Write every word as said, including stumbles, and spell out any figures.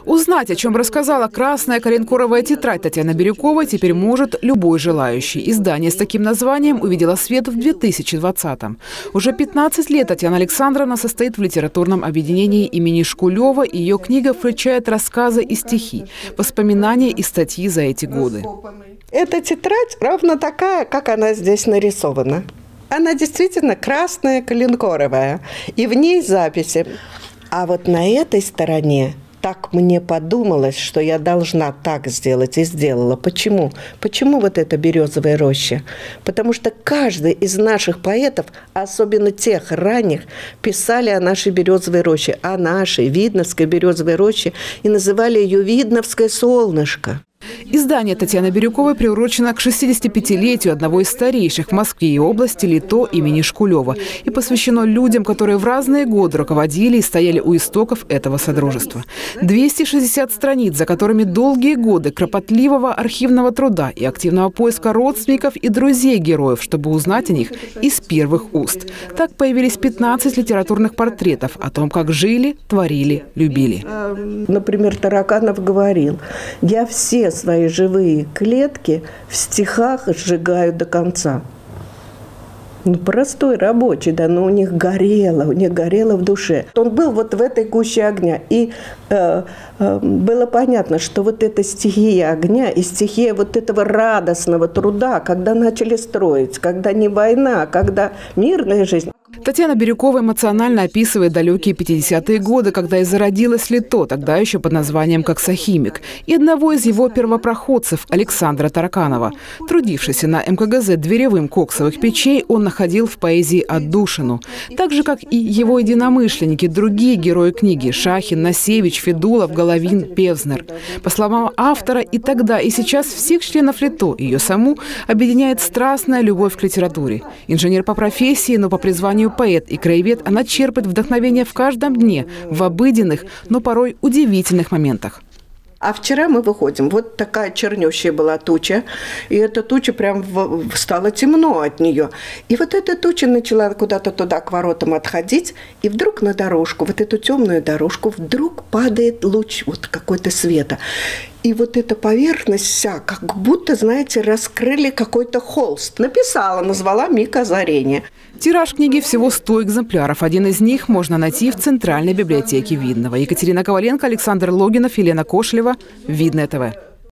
Узнать, о чем рассказала красная коленкоровая тетрадь Татьяны Бирюковой, теперь может любой желающий. Издание с таким названием увидело свет в две тысячи двадцатом. Уже пятнадцать лет Татьяна Александровна состоит в литературном объединении имени Шкулева, и ее книга включает рассказы и стихи, воспоминания и статьи за эти годы. Эта тетрадь ровно такая, как она здесь нарисована. Она действительно красная коленкоровая, и в ней записи. А вот на этой стороне так мне подумалось, что я должна так сделать, и сделала. Почему? Почему вот эта березовая роща? Потому что каждый из наших поэтов, особенно тех ранних, писали о нашей березовой роще, о нашей Видновской березовой роще, и называли ее Видновское солнышко. Издание Татьяны Бирюковой приурочено к шестидесятипятилетию одного из старейших в Москве и области ЛИТО имени Шкулева и посвящено людям, которые в разные годы руководили и стояли у истоков этого содружества. двести шестьдесят страниц, за которыми долгие годы кропотливого архивного труда и активного поиска родственников и друзей героев, чтобы узнать о них из первых уст. Так появились пятнадцать литературных портретов о том, как жили, творили, любили. Например, Тараканов говорил: «Я все свои живые клетки в стихах сжигаю до конца». Ну, простой рабочий, да, но у них горело, у них горело в душе. Он был вот в этой гуще огня. И э, э, было понятно, что вот эта стихия огня и стихия вот этого радостного труда, когда начали строить, когда не война, когда мирная жизнь. Татьяна Бирюкова эмоционально описывает далекие пятидесятые годы, когда и зародилась ЛИТО, тогда еще под названием «Коксохимик», и одного из его первопроходцев Александра Тараканова. Трудившийся на эм ка гэ зэ дверевым коксовых печей, он находил в поэзии отдушину. Так же, как и его единомышленники, другие герои книги – Шахин, Насевич, Федулов, Головин, Певзнер. По словам автора, и тогда, и сейчас всех членов ЛИТО, ее саму, объединяет страстная любовь к литературе. Инженер по профессии, но по призванию поэт и краевед, она черпает вдохновение в каждом дне, в обыденных, но порой удивительных моментах. А вчера мы выходим, вот такая чернющая была туча, и эта туча прям в, стало темно от нее. И вот эта туча начала куда-то туда к воротам отходить, и вдруг на дорожку, вот эту темную дорожку, вдруг падает луч вот какой-то света. И вот эта поверхность вся, как будто, знаете, раскрыли какой-то холст. Написала, назвала «Миг озарения». Тираж книги всего сто экземпляров. Один из них можно найти в Центральной библиотеке Видного. Екатерина Коваленко, Александр Логинов, Елена Кошлева. Видное ТВ.